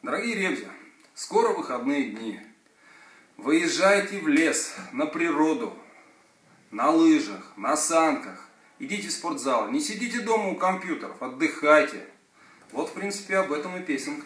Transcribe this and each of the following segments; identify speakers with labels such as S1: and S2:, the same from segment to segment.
S1: Дорогие ребята, скоро выходные дни. Выезжайте в лес, на природу, на лыжах, на санках. Идите в спортзал, не сидите дома у компьютеров, отдыхайте. Вот, в принципе, об этом и песенка.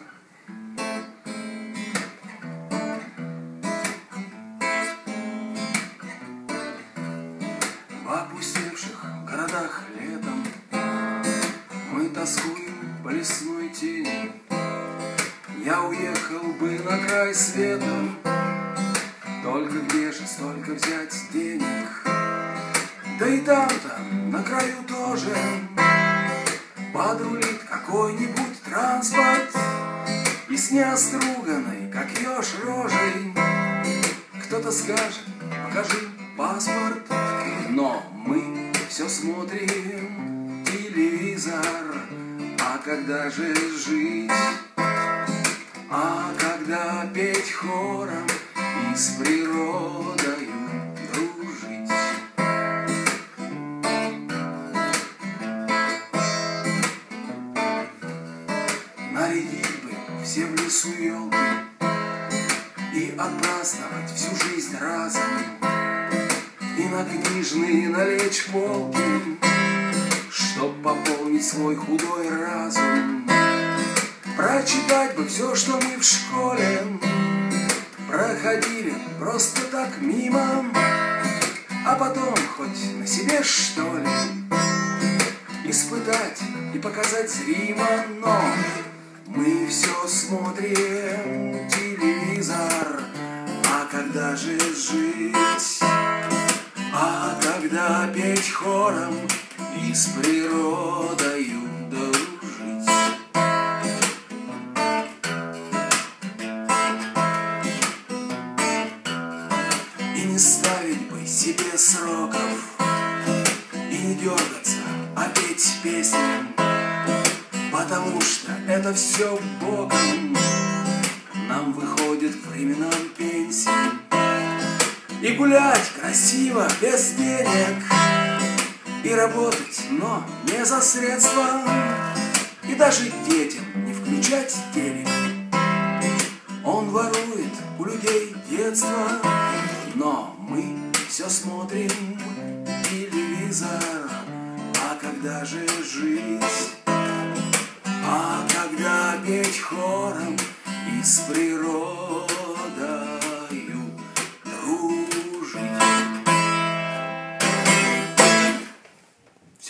S1: В опустевших городах летом мы тоскуем по лесной тени. Я уехал бы на край света, только где же столько взять денег? Да и там-то, на краю тоже, подрулит какой-нибудь транспорт, и с неоструганной, как еж, рожей кто-то скажет: покажи паспорт. Но мы все смотрим телевизор. А когда же жить? А когда петь хором и с природою дружить? Нарядить бы все в лесу елки и отпраздновать всю жизнь разом, и на книжные налечь полки, чтоб пополнить свой худой разум. Прочитать бы все, что мы в школе проходили просто так мимо, а потом хоть на себе, что ли, испытать и показать зримо. Но мы все смотрим телевизор. А когда же жить? А когда петь хором и с природою дружить? И не ставить бы себе сроков, и не дергаться, а петь песни, потому что это все боком нам выходит к временам пенсии. И гулять красиво, без денег, и работать, но не за средства, и даже детям не включать телек. Он ворует у людей детство, но мы все смотрим телевизор. А когда же жить? А когда петь хором и с природой